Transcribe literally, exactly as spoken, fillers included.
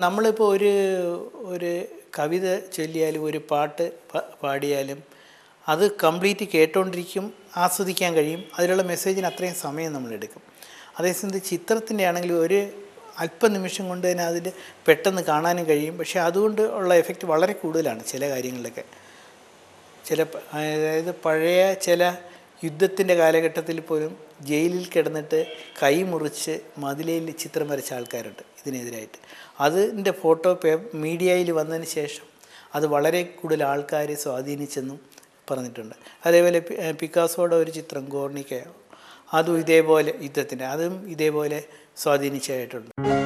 നമ്മളിപ്പോൾ ഒരു ഒരു കവിത ചൊല്ലിയാലും ഒരു പാട്ട് പാടിയാലും അത് കംപ്ലീറ്റ് കേട്ടുകൊണ്ടിരിക്കും, ആസ്വദിക്കാൻ കഴിയും. അതിലുള്ള മെസ്സേജിന് അത്രയും സമയം നമ്മളെടുക്കും. അതേസമയത്ത് ചിത്രത്തിൻ്റെ ആണെങ്കിൽ ഒരു അല്പനിമിഷം കൊണ്ട് തന്നെ അതിൽ പെട്ടെന്ന് കാണാനും കഴിയും. പക്ഷേ അതുകൊണ്ട് ഉള്ള എഫക്റ്റ് വളരെ കൂടുതലാണ് ചില കാര്യങ്ങളിലൊക്കെ. ചില അതായത് പഴയ ചില യുദ്ധത്തിൻ്റെ കാലഘട്ടത്തിൽ പോലും ജയിലിൽ കിടന്നിട്ട് കൈ മുറിച്ച് മതിലയിൽ ചിത്രം വരച്ച ആൾക്കാരുണ്ട് ഇതിനെതിരായിട്ട്. അതിൻ്റെ ഫോട്ടോ പേ മീഡിയയിൽ വന്നതിന് ശേഷം അത് വളരെ കൂടുതൽ ആൾക്കാരെ സ്വാധീനിച്ചെന്നും പറഞ്ഞിട്ടുണ്ട്. അതേപോലെ പിക്കാസോയുടെ ഒരു ചിത്രം ഗോർണിക്ക, അതും ഇതേപോലെ യുദ്ധത്തിൻ്റെ അതും ഇതേപോലെ സ്വാധീനിച്ചതായിട്ടുണ്ട്.